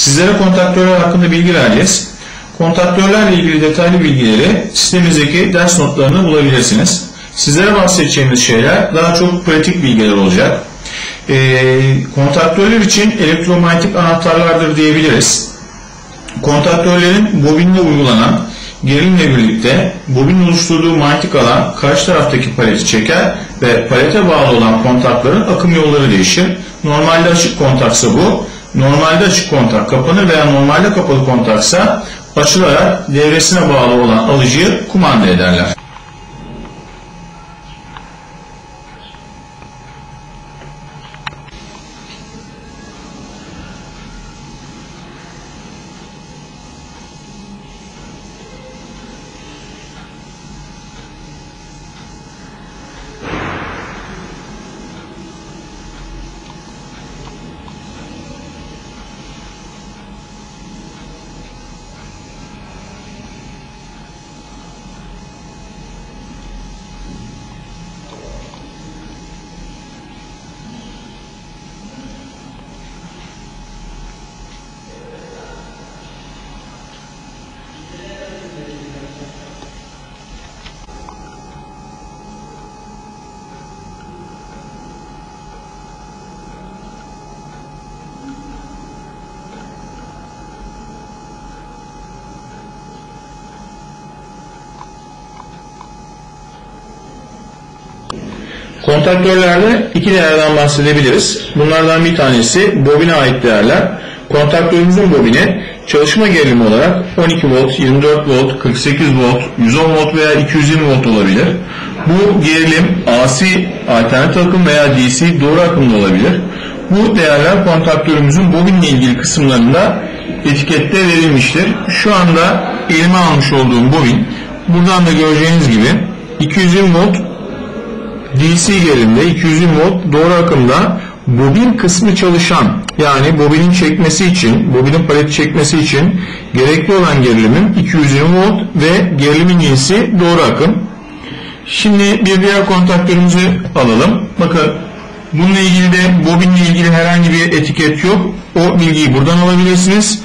Sizlere kontaktörler hakkında bilgi vereceğiz. Kontaktörlerle ilgili detaylı bilgileri sistemimizdeki ders notlarını bulabilirsiniz. Sizlere bahsedeceğimiz şeyler daha çok pratik bilgiler olacak. Kontaktörler için elektromanyetik anahtarlardır diyebiliriz. Kontaktörlerin bobinine uygulanan gerilimle birlikte bobinin oluşturduğu manyetik alan karşı taraftaki paleti çeker ve palete bağlı olan kontakların akım yolları değişir. Normalde açık kontaksa bu, normalde açık kontak kapanır veya normalde kapalı kontaksa açılarak devresine bağlı olan alıcıyı kumanda ederler. Kontaktörlerde iki değerden bahsedebiliriz. Bunlardan bir tanesi bobine ait değerler. Kontaktörümüzün bobini çalışma gerilimi olarak 12 volt, 24 volt, 48 volt, 110 volt veya 220 volt olabilir. Bu gerilim AC alternatif akım veya DC doğru akımda olabilir. Bu değerler kontaktörümüzün bobinle ilgili kısımlarında etikette verilmiştir. Şu anda elime almış olduğum bobin, buradan da göreceğiniz gibi 220 volt DC gerilimde, 220 volt doğru akımda bobin kısmı çalışan, yani bobinin çekmesi için, bobinin paleti çekmesi için gerekli olan gerilimim 220 volt ve gerilimin cinsi doğru akım. Şimdi bir diğer kontaktörümüzü alalım. Bakın bununla ilgili de bobinle ilgili herhangi bir etiket yok. O bilgiyi buradan alabilirsiniz.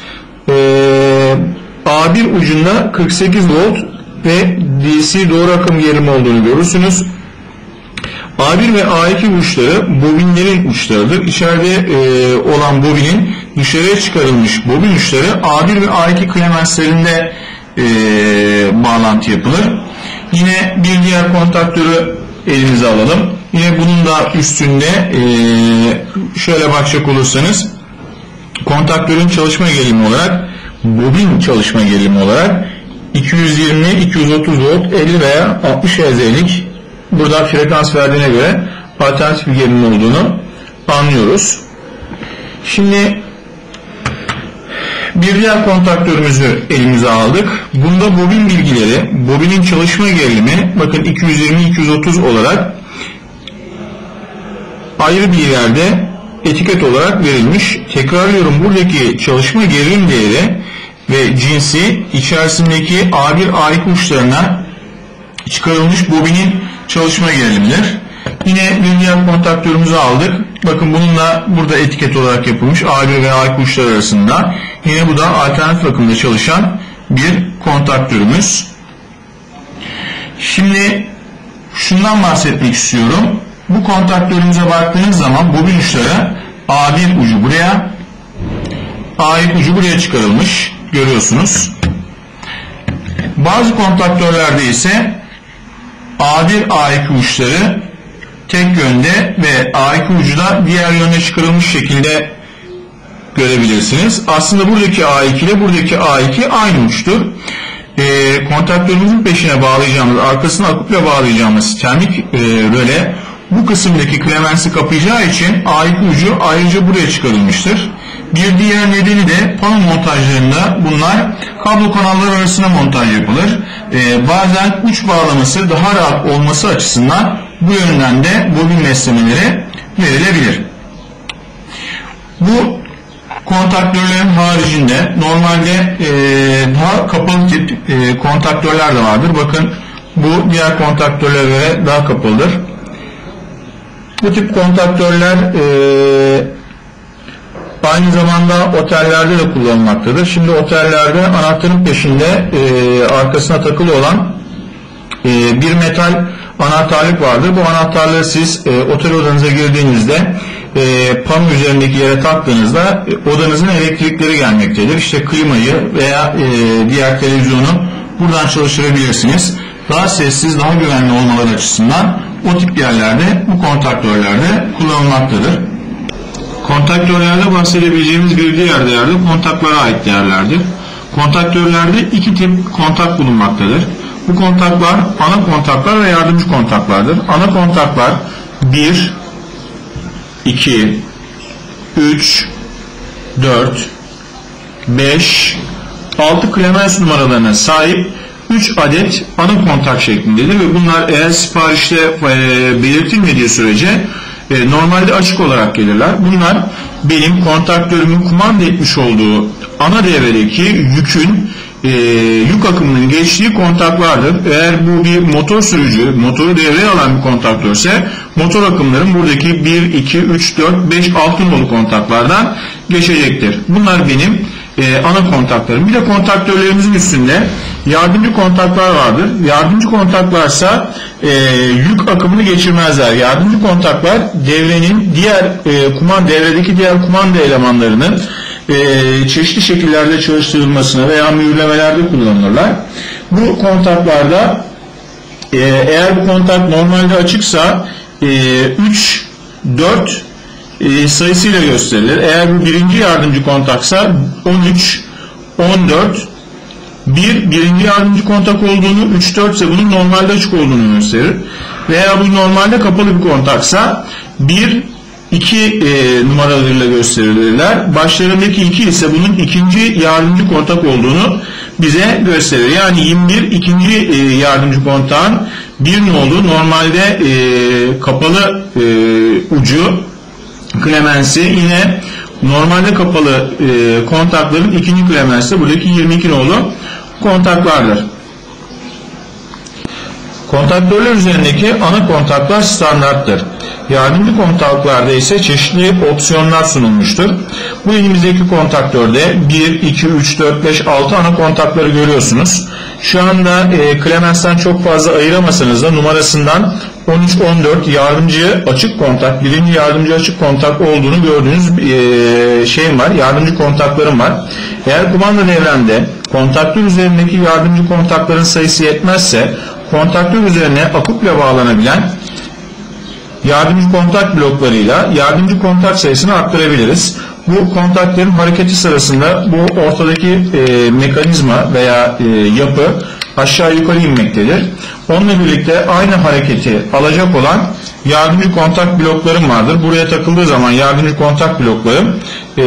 A1 ucunda 48 volt ve DC doğru akım gerilimi olduğunu görürsünüz. A1 ve A2 uçları bobinlerin uçlarıdır. İçeride olan bobinin dışarıya çıkarılmış bobin uçları A1 ve A2 klemenslerinde bağlantı yapılır. Yine bir diğer kontaktörü elinize alalım. Yine bunun da üstünde şöyle bakacak olursanız kontaktörün çalışma gerilimi olarak, bobin çalışma gerilimi olarak 220, 230 volt, 50 veya 60 Hz'lik burada frekans verdiğine göre alternatif bir gerilim olduğunu anlıyoruz. Şimdi bir diğer kontaktörümüzü elimize aldık. Bunda bobin bilgileri, bobinin çalışma gerilimi bakın 220-230 olarak ayrı bir yerde etiket olarak verilmiş. Tekrarlıyorum, buradaki çalışma gerilim değeri ve cinsi içerisindeki A1, A2 uçlarına çıkarılmış bobinin çalışma gerilimidir. Yine bir diğer kontaktörümüzü aldık. Bakın bununla burada etiket olarak yapılmış A1 ve A2 uçları arasında. Yine bu da alternatif akımda çalışan bir kontaktörümüz. Şimdi şundan bahsetmek istiyorum. Bu kontaktörümüze baktığınız zaman bobin uçları A1 ucu buraya, A2 ucu buraya çıkarılmış. Görüyorsunuz. Bazı kontaktörlerde ise A1, A2 uçları tek yönde ve A2 ucu da diğer yöne çıkarılmış şekilde görebilirsiniz. Aslında buradaki A2 ile buradaki A2 aynı uçtur. Kontaktörümüzün peşine bağlayacağımız, arkasına aküple bağlayacağımız termik röle bu kısımdaki klemensi kapayacağı için A2 ucu ayrıca buraya çıkarılmıştır. Bir diğer nedeni de pano montajlarında bunlar kablo kanalları arasına montaj yapılır. Bazen uç bağlaması daha rahat olması açısından bu yönden de bobin beslemeleri verilebilir. Bu kontaktörlerin haricinde normalde daha kapalı tip kontaktörler de vardır. Bakın bu diğer kontaktörlere göre daha kapalıdır. Bu tip kontaktörler aynı zamanda otellerde de kullanılmaktadır. Şimdi otellerde anahtarın peşinde arkasına takılı olan bir metal anahtarlık vardır. Bu anahtarlığı siz otel odanıza girdiğinizde pano üzerindeki yere taktığınızda odanızın elektrikleri gelmektedir. İşte klimayı veya diğer televizyonu buradan çalıştırabilirsiniz. Daha sessiz, daha güvenli olmaları açısından o tip yerlerde bu kontaktörlerde kullanılmaktadır. Kontaktörlerde bahsedebileceğimiz bir diğer değer de kontaklara ait değerlerdir. Kontaktörlerde iki tip kontak bulunmaktadır. Bu kontaklar ana kontaklar ve yardımcı kontaklardır. Ana kontaklar 1, 2, 3, 4, 5, 6 Clemens numaralarına sahip 3 adet ana kontak şeklindedir ve bunlar eğer siparişte belirtilmediği sürece normalde açık olarak gelirler. Bunlar benim kontaktörümün kumanda etmiş olduğu ana devredeki yük akımının geçtiği kontaklardır. Eğer bu bir motor sürücü, motoru devreye alan bir kontaktörse motor akımların buradaki 1, 2, 3, 4, 5, 6 nolu kontaklardan geçecektir. Bunlar benim ana kontaklarım. Bir de kontaktörlerimizin üstünde yardımcı kontaklar vardır. Yardımcı kontaklarsa yük akımını geçirmezler. Yardımcı kontaklar devrenin devredeki diğer kumanda elemanlarının çeşitli şekillerde çalıştırılmasına veya mühürlemelerde kullanılırlar. Bu kontaklarda eğer bu kontak normalde açıksa 3, 4 sayısıyla gösterilir. Eğer bu birinci yardımcı kontaksa 13, 14, birinci yardımcı kontak olduğunu, 3, 4 ise bunun normalde açık olduğunu gösterir. Veya bu normalde kapalı bir kontaksa 1, 2 numaralarıyla gösterilirler. Başlarındaki 2 ise bunun ikinci yardımcı kontak olduğunu bize gösterir. Yani 21 ikinci yardımcı kontağın 1 nolu normalde kapalı ucu Clemens'i, yine normalde kapalı kontakların ikinci Clemens'i buradaki 22 nolu kontaklardır. Kontaktörler üzerindeki ana kontaklar standarttır. Yardımcı kontaklarda ise çeşitli opsiyonlar sunulmuştur. Bu elimizdeki kontaktörde 1, 2, 3, 4, 5, 6 ana kontakları görüyorsunuz. Şu anda Clemens'ten çok fazla ayıramasanız da numarasından 13, 14 yardımcı açık kontak, birinci yardımcı açık kontak olduğunu gördüğünüz şeyim var, yardımcı kontaklarım var. Eğer kumanda devremde kontaktör üzerindeki yardımcı kontakların sayısı yetmezse kontaktör üzerine aküple bağlanabilen yardımcı kontak bloklarıyla yardımcı kontak sayısını arttırabiliriz. Bu kontakların hareketi sırasında bu ortadaki mekanizma veya yapı aşağı yukarı inmektedir. Onunla birlikte aynı hareketi alacak olan yardımcı kontak bloklarım vardır. Buraya takıldığı zaman yardımcı kontak bloklarım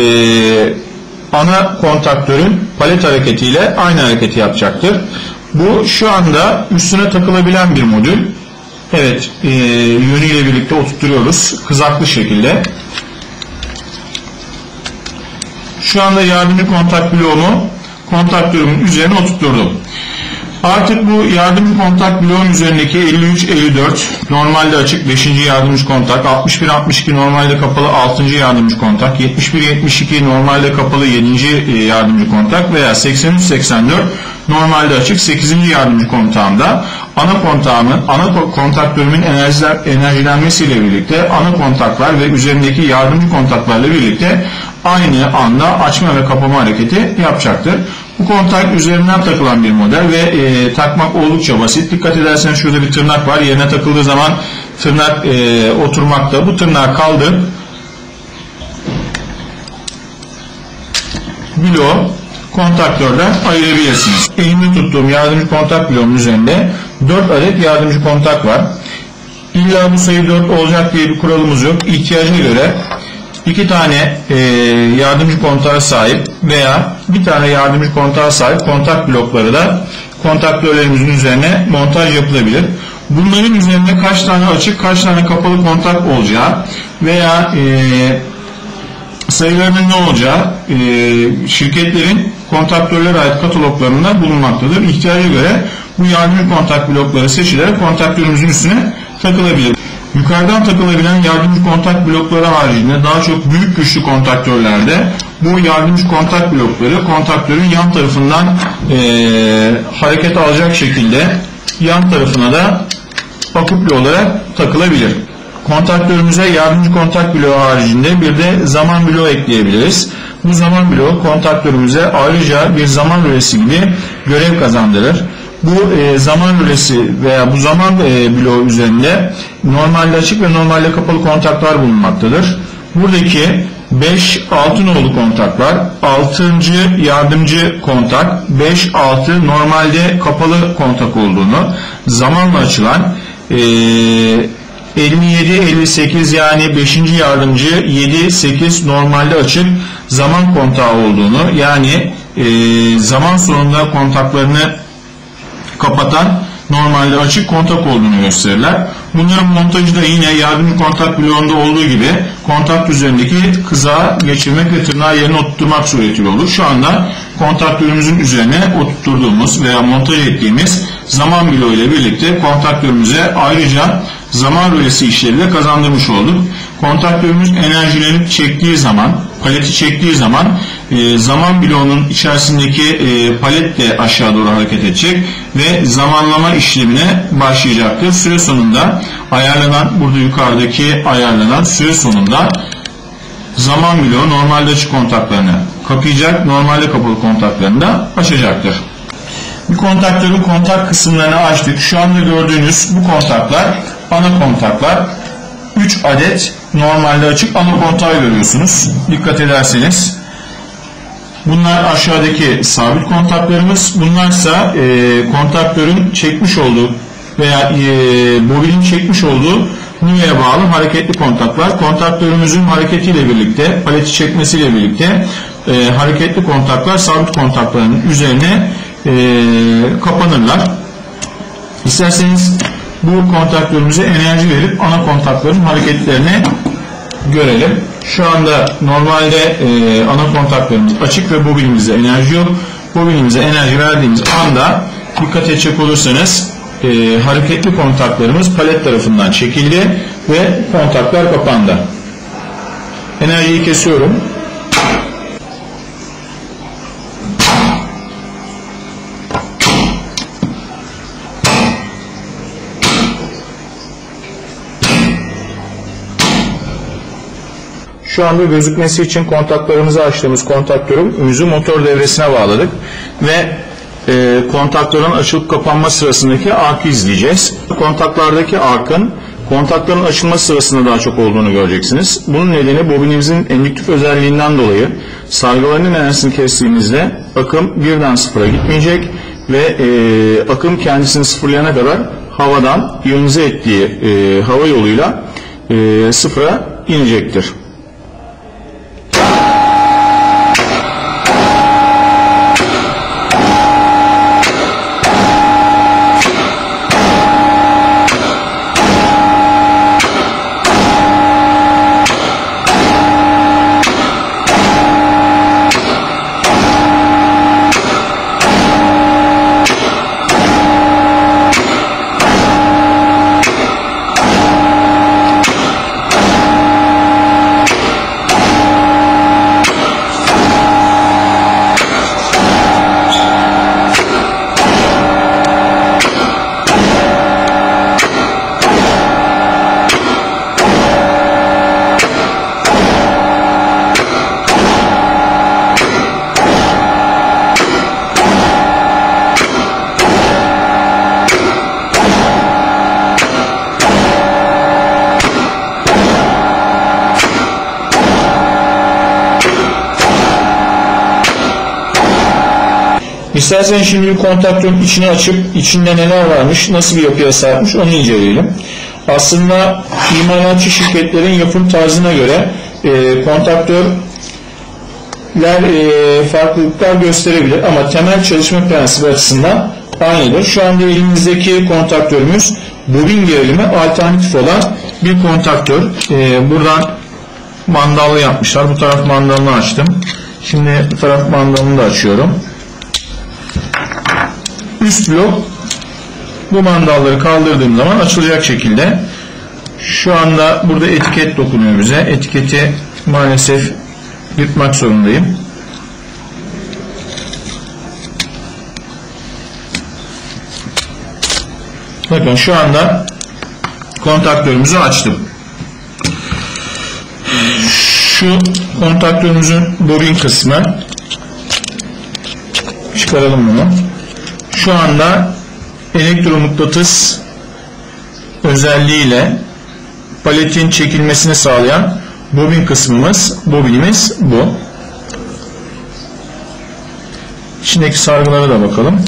ana kontaktörün palet hareketiyle aynı hareketi yapacaktır. Bu şu anda üstüne takılabilen bir modül. Evet, yönüyle birlikte oturtuyoruz kızaklı şekilde. Şu anda yardımcı kontak bloğumu kontaktörümün üzerine oturtturdum. Artık bu yardımcı kontak bloğun üzerindeki 53, 54 normalde açık 5. yardımcı kontak, 61, 62 normalde kapalı 6. yardımcı kontak, 71, 72 normalde kapalı 7. yardımcı kontak veya 83, 84 normalde açık 8. yardımcı kontağımda ana kontaktörümün enerjilenmesiyle birlikte ana kontaklar ve üzerindeki yardımcı kontaklarla birlikte aynı anda açma ve kapama hareketi yapacaktır. Bu kontak üzerinden takılan bir model ve takmak oldukça basit. Dikkat ederseniz şurada bir tırnak var. Yerine takıldığı zaman tırnak oturmakta. Bu tırnağı kaldır. Bloğu kontaktörden ayırabilirsiniz. Elimde tuttuğum yardımcı kontak bloğumun üzerinde 4 adet yardımcı kontak var. İlla bu sayı 4 olacak diye bir kuralımız yok. İhtiyaca göre 2 tane yardımcı kontağa sahip veya bir tane yardımcı kontağa sahip kontak blokları da kontaktörlerimizin üzerine montaj yapılabilir. Bunların üzerinde kaç tane açık, kaç tane kapalı kontak olacağı veya sayılarının ne olacağı şirketlerin kontaktörlere ait kataloglarında bulunmaktadır. İhtiyaca göre bu yardımcı kontak blokları seçilerek kontaktörümüzün üstüne takılabilir. Yukarıdan takılabilen yardımcı kontak blokları haricinde daha çok büyük güçlü kontaktörlerde bu yardımcı kontak blokları kontaktörün yan tarafından hareket alacak şekilde yan tarafına da aküplü olarak takılabilir. Kontaktörümüze yardımcı kontak bloğu haricinde bir de zaman bloğu ekleyebiliriz. Bu zaman bloğu kontaktörümüze ayrıca bir zaman rölesi gibi görev kazandırır. Bu zaman rölesi veya bu zaman bloğu üzerinde normalde açık ve normalde kapalı kontaklar bulunmaktadır. Buradaki 5-6 nolu kontaklar 6. yardımcı kontak, 5-6 normalde kapalı kontak olduğunu, zamanla açılan 57-58 yani 5. yardımcı 7-8 normalde açık zaman kontağı olduğunu, yani zaman sonunda kontaklarını kapatan normalde açık kontak olduğunu gösterirler. Bunların montajı da yine yardımcı kontak bloğunda olduğu gibi kontak üzerindeki kızağı geçirmek ve tırnağı yerine oturtturmak suretiyle olur. Şu anda kontaktörümüzün üzerine oturtturduğumuz veya montaj ettiğimiz zaman bloğu ile birlikte kontaktörümüze ayrıca zaman rölesi işlevi de kazandırmış olduk. Kontaktörümüz enerjileri çektiği zaman, paleti çektiği zaman zaman bloğunun içerisindeki palet de aşağı doğru hareket edecek ve zamanlama işlemine başlayacaktır. Süre sonunda ayarlanan, burada yukarıdaki ayarlanan süre sonunda zaman bloğu normalde açık kontaklarını kapayacak, normalde kapalı kontaklarını da açacaktır. Bir kontaktörün kontak kısımlarını açtık. Şu anda gördüğünüz bu kontaklar ana kontaklar. 3 adet normalde açık ana kontağı görüyorsunuz. Dikkat ederseniz. Bunlar aşağıdaki sabit kontaklarımız. Bunlarsa kontaktörün çekmiş olduğu veya bobinin çekmiş olduğu nüveye bağlı hareketli kontaklar. Kontaktörümüzün hareketiyle birlikte, paleti çekmesiyle birlikte hareketli kontaklar sabit kontakların üzerine kapanırlar. İsterseniz bu kontaktörümüze enerji verip ana kontakların hareketlerini görelim. Şu anda normalde ana kontaklarımız açık ve bobinimizde enerji yok. Bobinimize enerji verdiğimiz anda dikkat edecek olursanız hareketli kontaklarımız palet tarafından çekildi ve kontaklar kapandı. Enerjiyi kesiyorum. Şu anda gözükmesi için kontaklarımızı açtığımız kontaktörümüzü motor devresine bağladık ve kontaktörün açılıp kapanma sırasındaki arkı izleyeceğiz. Kontaklardaki arkın kontakların açılma sırasında daha çok olduğunu göreceksiniz. Bunun nedeni bobinimizin endüktif özelliğinden dolayı sargılarının enerjisini kestiğimizde akım birden sıfıra gitmeyecek ve akım kendisini sıfırlayana kadar havadan iyonize ettiği hava yoluyla sıfıra inecektir. İsterseniz şimdi bir kontaktörün içini açıp içinde neler varmış, nasıl bir yapıya sahipmiş onu inceleyelim. Aslında imalatçı şirketlerin yapım tarzına göre kontaktörler farklılıklar gösterebilir ama temel çalışma prensibi açısından aynıdır. Şu anda elimizdeki kontaktörümüz bobin gerilimi alternatif olan bir kontaktör. Buradan mandallı yapmışlar. Bu taraf mandalını açtım. Şimdi bu taraf mandalını da açıyorum. Üst blok bu mandalları kaldırdığım zaman açılacak şekilde Şu anda burada etiket dokunuyor bize. Etiketi maalesef yırtmak zorundayım. Bakın şu anda kontaktörümüzü açtım. Şu kontaktörümüzün bobin kısmı, çıkaralım bunu. Şu anda elektromıknatıs özelliğiyle paletin çekilmesini sağlayan bobinimiz bu. İçindeki sargılara da bakalım.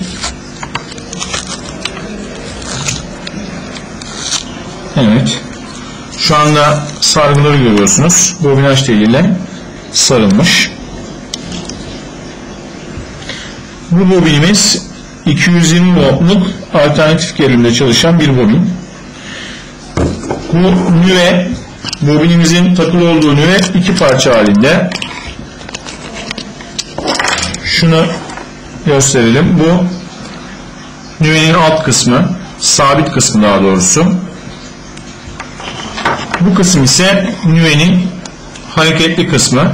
Evet. Şu anda sargıları görüyorsunuz. Bobinaj teliyle sarılmış. Bu bobinimiz 220 voltluk alternatif gerilimde çalışan bir bobin. Bu nüve, bobinimizin takılı olduğu nüve iki parça halinde. Şunu gösterelim. Bu nüvenin alt kısmı, sabit kısmı daha doğrusu. Bu kısım ise nüvenin hareketli kısmı.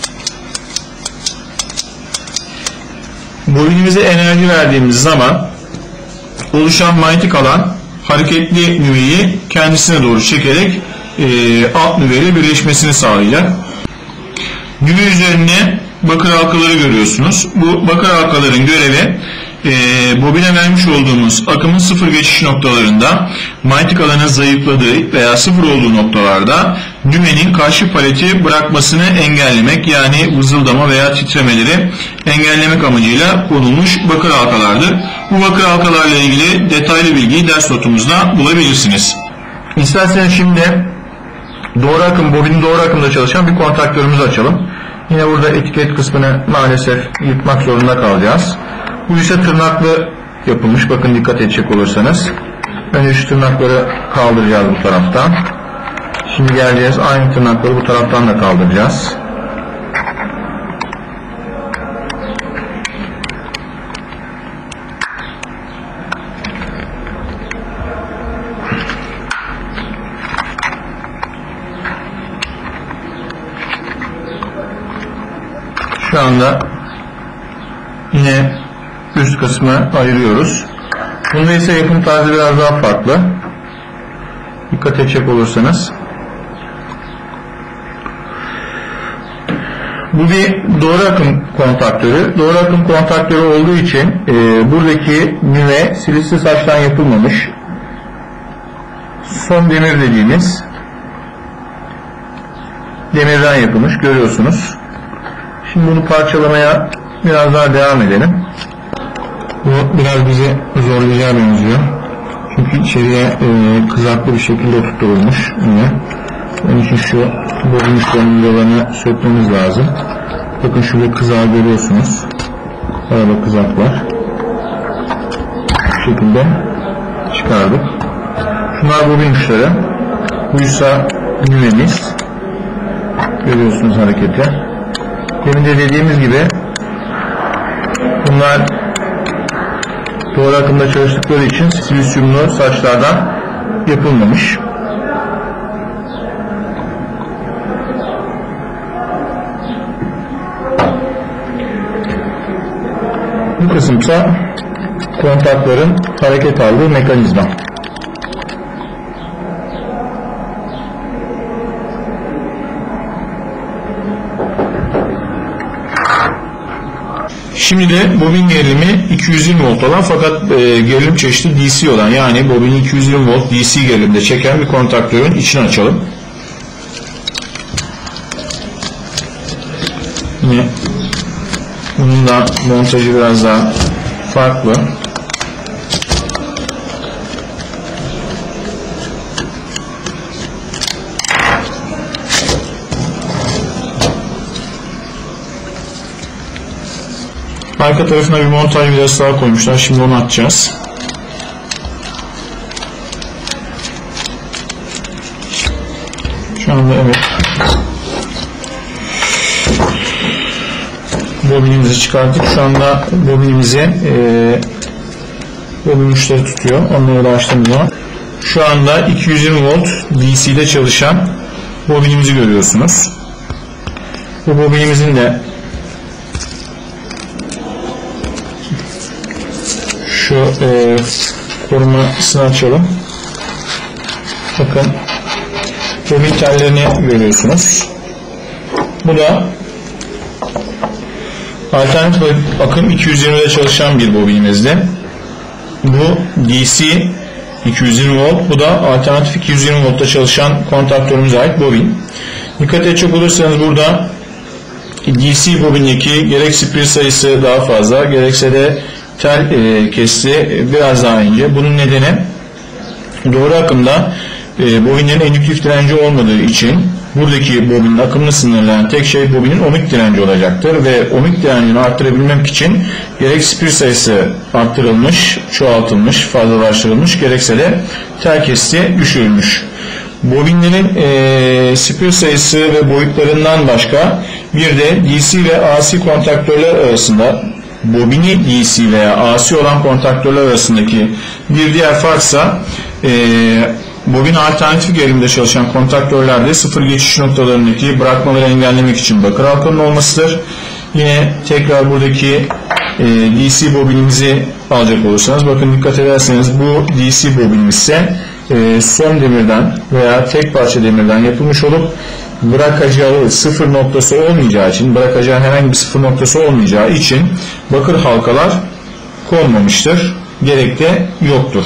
Bobinimize enerji verdiğimiz zaman oluşan manyetik alan hareketli nüveyi kendisine doğru çekerek alt nüveyle birleşmesini sağlayacak. Nüve üzerine bakır halkaları görüyorsunuz. Bu bakır halkaların görevi bobine vermiş olduğumuz akımın sıfır geçiş noktalarında manyetik alanın zayıfladığı veya sıfır olduğu noktalarda nüvenin karşı paleti bırakmasını engellemek, yani vızıldama veya titremeleri engellemek amacıyla konulmuş bakır halkalardır. Bu bakır halkalarla ilgili detaylı bilgiyi ders notumuzda bulabilirsiniz. İsterseniz şimdi doğru akım, bobinin doğru akımda çalışan bir kontaktörümüzü açalım. Yine burada etiket kısmını maalesef yırtmak zorunda kalacağız. Bu ise tırnaklı yapılmış. Bakın dikkat edecek olursanız. Önce şu tırnakları kaldıracağız bu taraftan. Şimdi geleceğiz. Aynı tırnakları bu taraftan da kaldıracağız. Şu anda yine üst kısmı ayırıyoruz. Bunda ise yapım tarzı biraz daha farklı. Dikkat edecek olursanız. Bu bir doğru akım kontaktörü. Doğru akım kontaktörü olduğu için buradaki nüve silisli saçtan yapılmamış. Son demir dediğimiz demirden yapılmış. Görüyorsunuz. Şimdi bunu parçalamaya biraz daha devam edelim. Bu biraz bizi zorlayacağı benziyor. Çünkü içeriye kızaklı bir şekilde tutturulmuş yine. Onun için şu bobin uçlarının yalanı sökmemiz lazım. Bakın şurada kızağı görüyorsunuz. Arada kızak var. Bu şekilde çıkardık. Şunlar bobin uçları. Buysa nüvemiz. Görüyorsunuz hareketi. Demin de dediğimiz gibi bunlar doğru akımda çalıştıkları için silisyumlu saçlardan yapılmamış. Bu kısımsa kontakların hareket aldığı mekanizma. Şimdi de bobin gerilimi 220 volt olan fakat gerilim çeşidi DC olan, yani bobini 220 volt DC gerilimde çeken bir kontaktörün içini açalım. Yine bunun da montajı biraz daha farklı. Arka tarafına bir montaj vidası daha koymuşlar. Şimdi onu atacağız. Şu anda evet. Bobinimizi çıkarttık. Şu anda bobinimizi bobin uçları tutuyor. Onları da açtığımız zaman şu anda 220 volt DC'de çalışan bobinimizi görüyorsunuz. Bu bobinimizin de şu korumasını açalım. Bakın bobin tellerini görüyorsunuz. Bu da alternatif akım 220'de çalışan bir bobinimizdi. Bu DC 220 volt, bu da alternatif 220 voltta çalışan kontaktörümüze ait bobin. Dikkat edecek olursanız burada DC bobindeki gerek spir sayısı daha fazla, gerekse de tel kesi biraz daha ince. Bunun nedeni doğru akımda bobinlerin endüktif direnci olmadığı için buradaki bobinin akımını sınırlayan tek şey bobinin ohmik direnci olacaktır ve ohmik direncini arttırabilmek için gerek spir sayısı arttırılmış, çoğaltılmış, fazlalaştırılmış, gerekse de tel kesiti düşürülmüş. Bobinlerin spir sayısı ve boyutlarından başka bir de DC ve AC kontaktörler arasında bobini DC veya AC olan kontaktörler arasındaki bir diğer farksa bobin alternatif gerilimde çalışan kontaktörlerde sıfır geçiş noktalarındaki bırakmaları engellemek için bakır halkanın olmasıdır. Yine tekrar buradaki DC bobinimizi alacak olursanız, bakın dikkat ederseniz bu DC bobinimiz ise son demirden veya tek parça demirden yapılmış olup bırakacağı sıfır noktası olmayacağı için, bırakacağı herhangi bir sıfır noktası olmayacağı için bakır halkalar konmamıştır. Gerek de yoktur.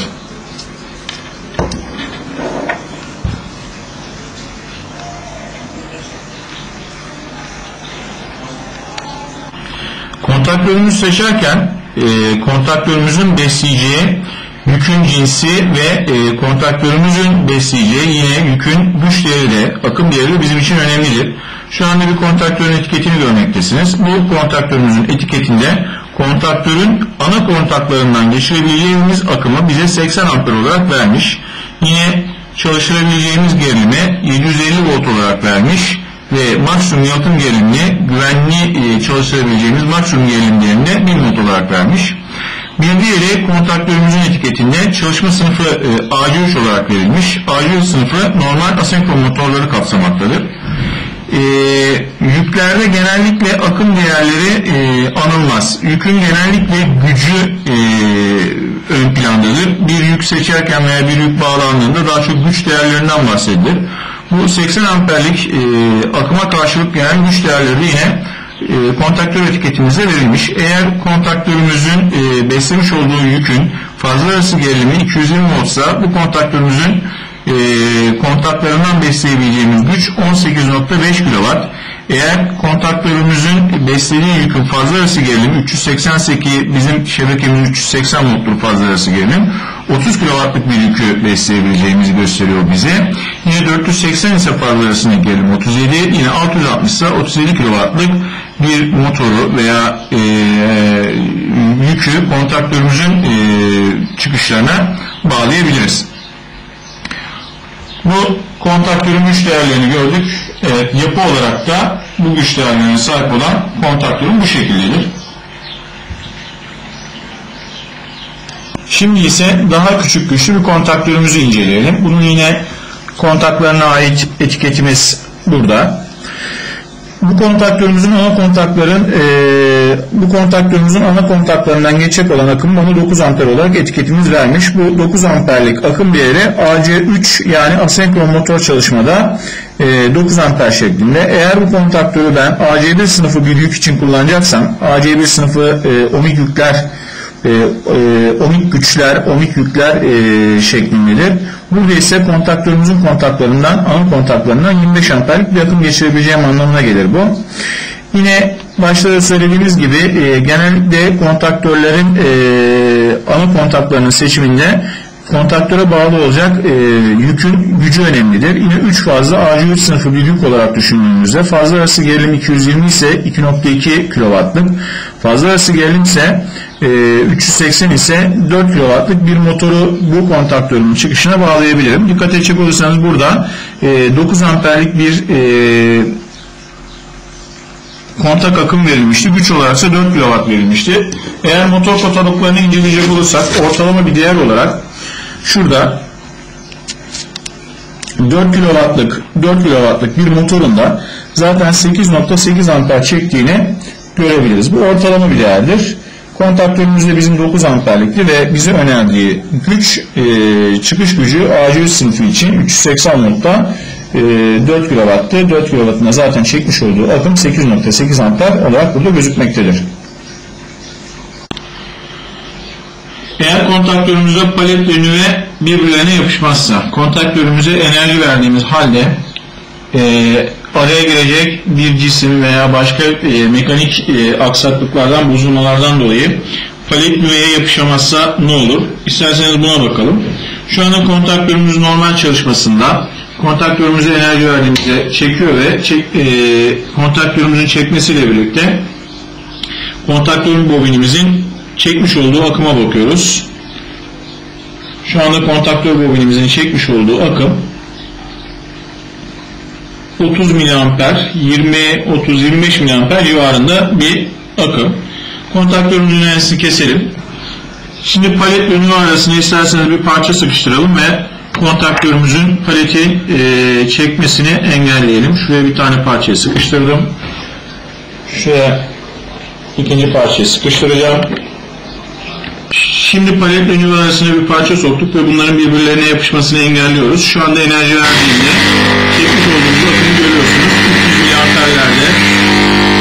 Kontaktörümüzü seçerken kontaktörümüzün besleyeceği yükün cinsi ve kontaktörümüzün besleyeceği yine yükün güç değeri de, akım değeri de bizim için önemlidir. Şu anda bir kontaktörün etiketini görmektesiniz. Bu kontaktörümüzün etiketinde kontaktörün ana kontaklarından geçirebileceğimiz akımı bize 80 amper olarak vermiş. Yine çalıştırabileceğimiz gerilimi 750 volt olarak vermiş ve maksimum yalıtım gerilimini, güvenli çalıştırabileceğimiz maksimum gerilim değerini 1000 volt olarak vermiş. Bir diğeri kontaktörümüzün etiketinde çalışma sınıfı AC3 olarak verilmiş. AC3 sınıfı normal asenkron motorları kapsamaktadır. Yüklerde genellikle akım değerleri anılmaz. Yükün genellikle gücü ön plandadır. Bir yük seçerken veya bir yük bağlandığında daha çok güç değerlerinden bahsedilir. Bu 80 amperlik akıma karşılık gelen güç değerleri yine kontaktör etiketimize verilmiş. Eğer kontaktörümüzün beslemiş olduğu yükün fazla arası gerilimi 220 voltsa bu kontaktörümüzün kontaklarından besleyebileceğimiz güç 18.5 kW. Eğer kontaktörümüzün beslediği yükün fazla arası gerilimi 388, bizim şebekemizin 380 volttur fazla arası gerilim, 30 kW'lık bir yükü besleyebileceğimizi gösteriyor bize. Yine 480 ise fazla arasındaki gerilim 37, yine 660 ise 37 kW'lık bir motoru veya yükü kontaktörümüzün çıkışlarına bağlayabiliriz. Bu kontaktörün güç değerlerini gördük. Evet, yapı olarak da bu güç değerlerine sahip olan kontaktörün bu şekildedir. Şimdi ise daha küçük güçlü bir kontaktörümüzü inceleyelim. Bunun yine kontaklarına ait etiketimiz burada. Bu kontaktörümüzün ana kontaklarından geçecek olan akım bana 9 amper olarak etiketimiz vermiş. Bu 9 amperlik akım değeri AC3 yani asenkron motor çalışmada 9 amper şeklinde. Eğer bu kontaktörü ben AC1 sınıfı bir yük için kullanacaksam, AC1 sınıfı ohmik yükler, ohmik güçler, ohmik yükler şeklindedir. Burada ise kontaktörümüzün kontaklarından, ana kontaklarından 25 amperlik bir akım geçirebileceğim anlamına gelir bu. Yine başta da söylediğimiz gibi genellikle kontaktörlerin ana kontaklarının seçiminde kontaktöre bağlı olacak yükün gücü önemlidir. Yine 3 fazla AC3 sınıfı bir yük olarak düşündüğümüzde fazla arası gerilim 220 ise 2.2 kW'lık, fazla arası gerilim ise 380 ise 4 kW'lık bir motoru bu kontaktörün çıkışına bağlayabilirim. Dikkat edecek olursanız burada 9 amperlik bir kontak akım verilmişti. Güç olarak ise 4 kW verilmişti. Eğer motor kataloglarını inceleyecek olursak ortalama bir değer olarak şurada 4 kW'lık bir motorun da zaten 8.8 amper çektiğini görebiliriz. Bu ortalama bir değerdir. Kontaktörümüzde bizim 9 amperlikti ve bize önerdiği güç, çıkış gücü A100 sınıfı için 380 voltta 4 kW'tı. 4 kW'ına zaten çekmiş olduğu akım 8.8 amper olarak burada gözükmektedir. Eğer kontaktörümüzde palet ve nüve birbirlerine yapışmazsa, kontaktörümüze enerji verdiğimiz halde araya girecek bir cisim veya başka mekanik aksaklıklardan, bozulmalardan dolayı palet nüveye yapışamazsa ne olur? İsterseniz buna bakalım. Şu anda kontaktörümüz normal çalışmasında. Kontaktörümüze enerji verdiğimizde çekiyor ve kontaktörümüzün çekmesiyle birlikte kontaktörün bobinimizin çekmiş olduğu akıma bakıyoruz. Şu anda kontaktör bobinimizin çekmiş olduğu akım 30 mA, 20-30-25 mA civarında bir akım. Kontaktörümüzün enerjisini keselim. Şimdi palet ve nüve arasına isterseniz bir parça sıkıştıralım ve kontaktörümüzün paleti çekmesini engelleyelim. Şuraya bir tane parçayı sıkıştırdım. Şuraya ikinci parçayı sıkıştıracağım. Şimdi palet ve nüve arasına bir parça soktuk ve bunların birbirlerine yapışmasını engelliyoruz. Şu anda enerji verdiğinde çekmiş olduğumuz akımı görüyorsunuz. 300 miliamperlerde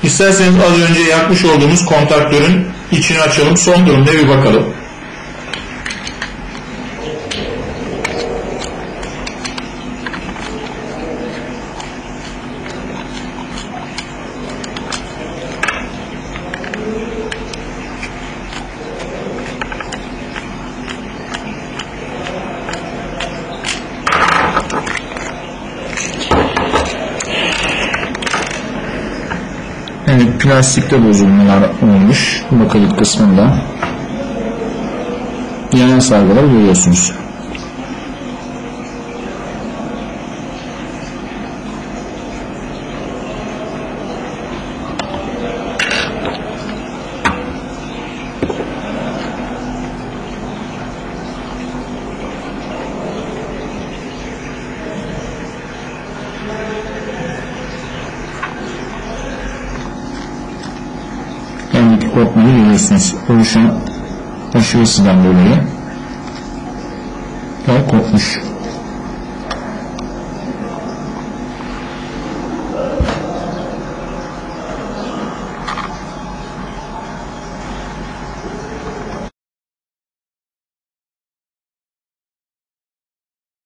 İsterseniz az önce yakmış olduğumuz kontaktörün içini açalım. Son durumda bir bakalım. Evet, plastikte bozulmalar olmuş bakalım kısmında. Yanan sargıları görüyorsunuz. Yandaki kopmayı görüyorsunuz. Oluşan aşırı ısıdan dolayı kopmuş.